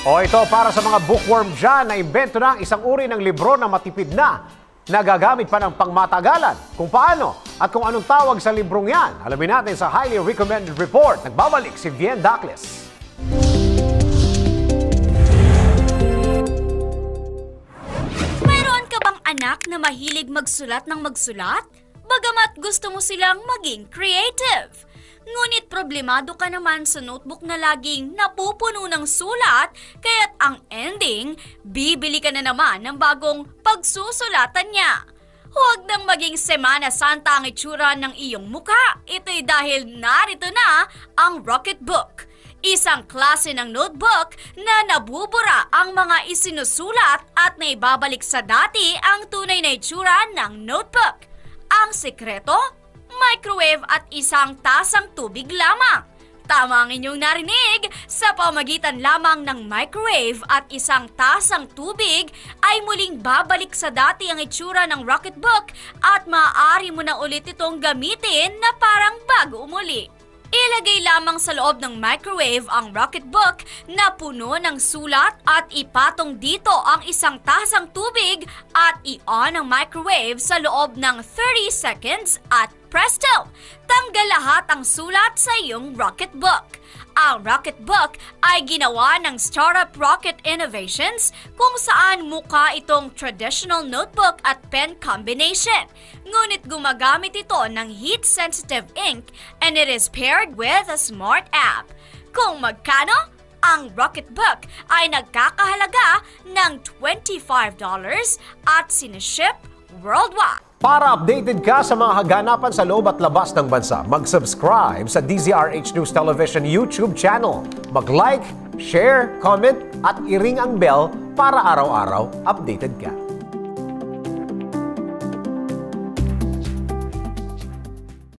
O ito para sa mga bookworm dyan na imbento na ang isang uri ng libro na matipid na nagagamit pa ng pangmatagalan. Kung paano at kung anong tawag sa librong yan, alamin natin sa highly recommended report. Nagbabalik si Vien Dacles. Mayroon ka bang anak na mahilig magsulat ng magsulat? Bagamat gusto mo silang maging creative. Ngunit problemado ka naman sa notebook na laging napupuno ng sulat, kaya't ang ending, bibili ka na naman ng bagong pagsusulatan niya. Huwag nang maging Semana Santa ang itsura ng iyong muka. Ito'y dahil narito na ang Rocketbook. Isang klase ng notebook na nabubura ang mga isinusulat at naibabalik sa dati ang tunay na itsura ng notebook. Ang sekreto? Microwave at isang tasang tubig lamang. Tama ang inyong narinig, sa pamagitan lamang ng microwave at isang tasang tubig ay muling babalik sa dati ang itsura ng Rocketbook at maaari mo na ulit itong gamitin na parang bago umuli. Ilagay lamang sa loob ng microwave ang Rocketbook na puno ng sulat at ipatong dito ang isang tasang tubig at i-on ang microwave sa loob ng 30 seconds at presto! Tanggal lahat ang sulat sa iyong Rocketbook. Ang Rocketbook ay ginawa ng startup Rocket Innovations kung saan mukha itong traditional notebook at pen combination. Ngunit gumagamit ito ng heat-sensitive ink and it is paired with a smart app. Kung magkano? Ang Rocketbook ay nagkakahalaga ng $25 at siniship worldwide. Para updated ka sa mga kaganapan sa loob at labas ng bansa, mag-subscribe sa DZRH News Television YouTube channel. Mag-like, share, comment at i-ring ang bell para araw-araw updated ka.